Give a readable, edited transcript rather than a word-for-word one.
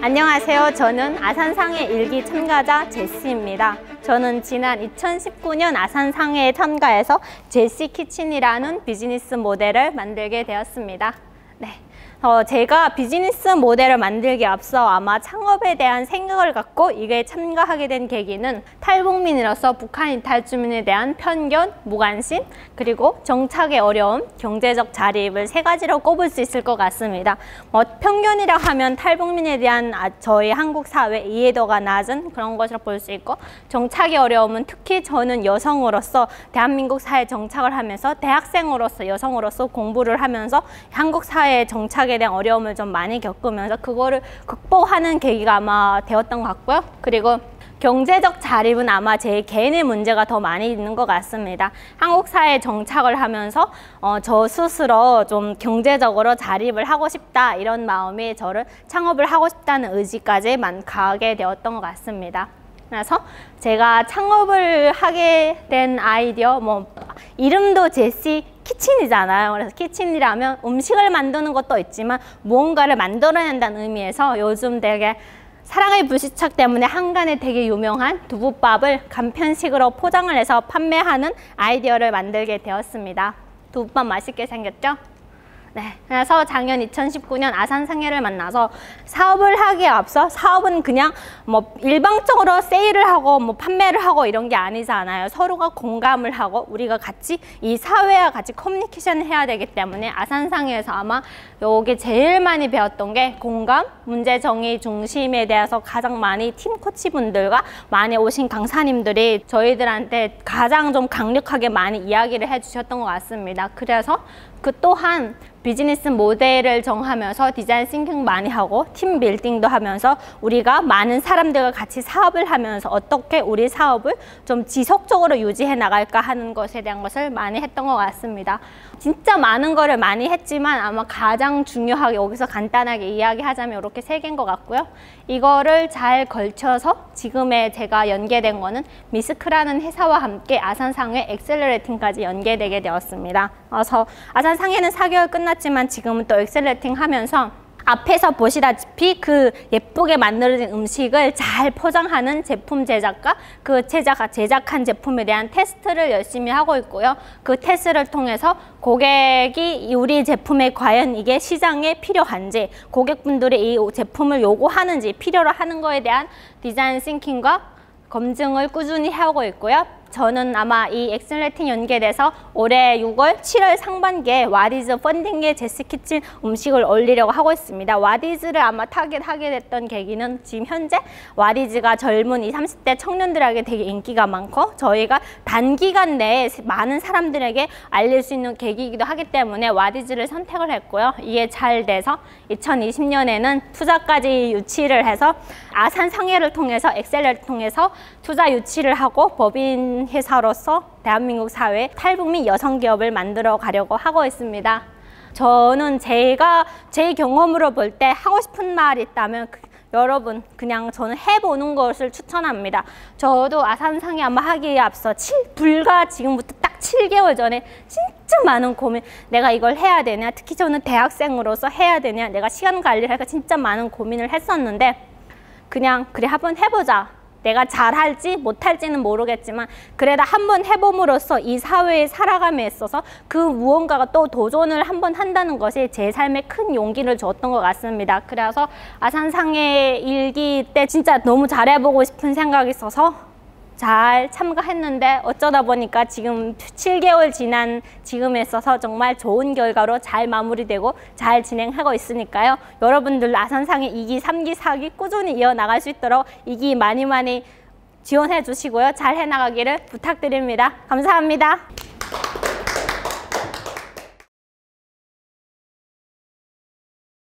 안녕하세요. 저는 아산상해 일기 참가자 제시입니다. 저는 지난 2019년 아산상해에 참가해서 제시 키친이라는 비즈니스 모델을 만들게 되었습니다. 네. 제가 비즈니스 모델을 만들기에 앞서 아마 창업에 대한 생각을 갖고 이게 참가하게 된 계기는 탈북민으로서 북한 이탈 주민에 대한 편견, 무관심, 그리고 정착의 어려움, 경제적 자립을 세 가지로 꼽을 수 있을 것 같습니다. 편견이라 하면 탈북민에 대한 저희 한국 사회 이해도가 낮은 그런 것으로 볼 수 있고, 정착의 어려움은 특히 저는 여성으로서 대한민국 사회에 정착을 하면서 대학생으로서 여성으로서 공부를 하면서 한국 사회에 정착에 대한 어려움을 좀 많이 겪으면서 그거를 극복하는 계기가 아마 되었던 것 같고요. 그리고 경제적 자립은 아마 제 개인의 문제가 더 많이 있는 것 같습니다. 한국 사회에 정착을 하면서 저 스스로 좀 경제적으로 자립을 하고 싶다, 이런 마음이 저를 창업을 하고 싶다는 의지까지 가게 되었던 것 같습니다. 그래서 제가 창업을 하게 된 아이디어, 이름도 제시 키친이잖아요. 그래서 키친이라면 음식을 만드는 것도 있지만 무언가를 만들어낸다는 의미에서 요즘 되게 사랑의 불시착 때문에 한간에 되게 유명한 두부밥을 간편식으로 포장을 해서 판매하는 아이디어를 만들게 되었습니다. 두부밥 맛있게 생겼죠? 네, 그래서 작년 2019년 아산상해를 만나서 사업을 하기에 앞서, 사업은 그냥 일방적으로 세일을 하고 판매를 하고 이런 게 아니잖아요. 서로가 공감을 하고 우리가 같이 이 사회와 같이 커뮤니케이션을 해야 되기 때문에 아산상해에서 아마 여기 제일 많이 배웠던 게 공감, 문제 정의 중심에 대해서 가장 많이 팀 코치분들과 많이 오신 강사님들이 저희들한테 가장 좀 강력하게 많이 이야기를 해주셨던 것 같습니다. 그래서 그 또한 비즈니스 모델을 정하면서 디자인 싱킹 많이 하고 팀 빌딩도 하면서 우리가 많은 사람들과 같이 사업을 하면서 어떻게 우리 사업을 좀 지속적으로 유지해 나갈까 하는 것에 대한 것을 많이 했던 것 같습니다. 진짜 많은 거를 많이 했지만 아마 가장 중요하게 여기서 간단하게 이야기하자면 이렇게 세 개인 것 같고요. 이거를 잘 걸쳐서 지금의 제가 연계된 거는 미스크라는 회사와 함께 아산상해 엑셀러레이팅까지 연계되게 되었습니다. 그래서 아산상해는 4개월 끝났지만 지금은 또 엑셀러레이팅 하면서 앞에서 보시다시피 그 예쁘게 만들어진 음식을 잘 포장하는 제품 제작과 그 제작한 제품에 대한 테스트를 열심히 하고 있고요. 그 테스트를 통해서 고객이 우리 제품에 과연 이게 시장에 필요한지, 고객분들이 이 제품을 요구하는지, 필요로 하는 거에 대한 디자인 싱킹과 검증을 꾸준히 하고 있고요. 저는 아마 이 엑셀러레이팅 연계돼서 올해 6월, 7월 상반기에 와디즈 펀딩에 제시 키친 음식을 올리려고 하고 있습니다. 와디즈를 아마 타겟하게 됐던 계기는 지금 현재 와디즈가 젊은 20, 30대 청년들에게 되게 인기가 많고 저희가 단기간 내에 많은 사람들에게 알릴 수 있는 계기이기도 하기 때문에 와디즈를 선택을 했고요. 이게 잘 돼서 2020년에는 투자까지 유치를 해서 아산상해를 통해서 엑셀러를 통해서 투자 유치를 하고 법인 회사로서 대한민국 사회에 탈북민 여성 기업을 만들어 가려고 하고 있습니다. 저는 제가 제 경험으로 볼 때 하고 싶은 말이 있다면 여러분 그냥 저는 해보는 것을 추천합니다. 저도 아산상해 아마 하기에 앞서 불과 지금부터 딱 7개월 전에 진짜 많은 고민, 내가 이걸 해야 되냐, 특히 저는 대학생으로서 해야 되냐, 내가 시간 관리를 할까 진짜 많은 고민을 했었는데 그냥 그래 한번 해보자. 내가 잘할지 못할지는 모르겠지만 그래도 한번 해봄으로써 이 사회에 살아감에 있어서 그 무언가가 또 도전을 한번 한다는 것이 제 삶에 큰 용기를 줬던 것 같습니다. 그래서 아산상해 일기 때 진짜 너무 잘해보고 싶은 생각이 있어서 잘 참가했는데 어쩌다 보니까 지금 7개월 지난 지금에 있어서 정말 좋은 결과로 잘 마무리되고 잘 진행하고 있으니까요. 여러분들 아산상해 2기, 3기, 4기 꾸준히 이어나갈 수 있도록 2기 많이 지원해 주시고요. 잘 해나가기를 부탁드립니다. 감사합니다.